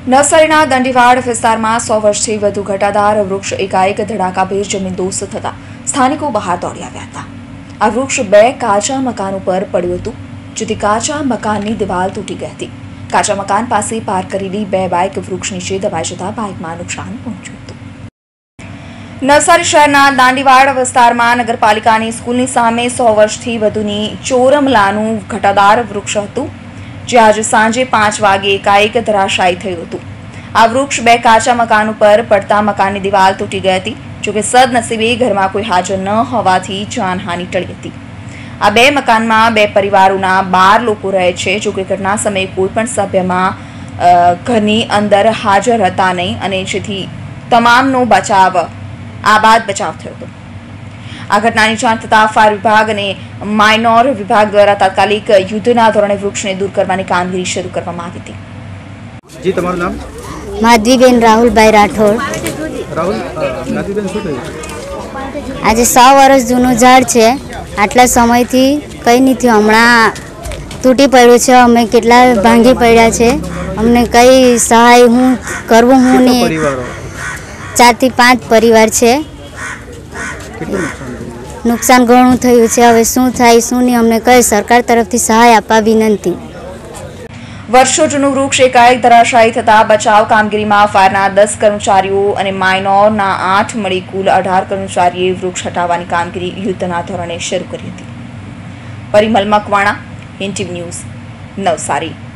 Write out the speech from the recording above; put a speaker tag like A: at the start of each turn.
A: નવસારીના દંડીવાડ વિસ્તારમાં 100 વર્ષથી વધુ ઘટાદાર વૃક્ષ એકાએક ધડાકાભેર જમીનદોસ્ત થતા સ્થાનિકો બહાર દોડી આવ્યા હતા। આ વૃક્ષ 2 કાચા મકાન ઉપર પડ્યું હતું, જેથી કાચા મકાનની દિવાલ તૂટી ગઈ હતી। કાચા મકાન પાસે પાર્ક કરેલી 2 બાઇક વૃક્ષ નીચે દબાઈ જતા બાઇકમાં નુકસાન પહોંચ્યું હતું। નવસારી શહેરના દાંડીવાડ વિસ્તારમાં નગરપાલિકાની સ્કૂલની સામે 100 વર્ષથી વધુની ચોરમલાનું ઘટાદાર વૃક્ષ હતું, જે આજે સાંજે 5 વાગે એકાએક ધરાશાયી થયું હતું। આ વૃક્ષ 2 કાચા મકાન ઉપર પડતા મકાનની દિવાલ તૂટી ગઈ હતી, જોકે સદનસીબે ઘરમાં કોઈ હાજર ન હોવાથી જાનહાનિ ટળી હતી। આ 2 મકાનમાં 2 પરિવારોના 12 લોકો રહે છે, જોકે ઘટના સમયે કોઈ પણ સભ્યમાં ઘરની અંદર હાજર હતા નહીં અને જેથી તમામનો બચાવ થયો હતો। આ ઘટનાની જાણ થતાં ફાયર વિભાગ અને માઇનોર વિભાગ દ્વારા તાત્કાલિક યુદ્ધના ધોરણે વૃક્ષને દૂર કરવાની કામગીરી શરૂ કરવામાં આવી હતી।
B: જી, તમારું નામ?
C: માધવીબેન રાહુલભાઈ રાઠોડ।
B: રાહુલ, માધવીબેન, શું થયું?
C: આજે 100 વર્ષ જૂનું ઝાડ છે, આટલા સમયથી કંઈ નહીં થયું, હમણાં તૂટી પડ્યું છે। અમે કેટલા ભાંગી પડ્યા છે, અમને કઈ સહાય હું કરવું હું નહીં। 4 થી 5 પરિવાર છે। નુકસાન ઘણું થયું છે, હવે શું થાય શું નહીં અમને કઈ સરકાર તરફથી સહાય આપવા વિનંતી।
A: વર્ષો જૂનું વૃક્ષ એકાએક ધરાશાયી થતા બચાવ કામગીરીમાં ફાયરના 10 કર્મચારીઓ અને માઇનોરના 8 મળી કુલ 18 કર્મચારીએ વૃક્ષ હટાવવાની કામગીરી યુદ્ધના ધોરણે શરૂ કરી હતી। Parimal Makwana, Hind TV news, Navsari.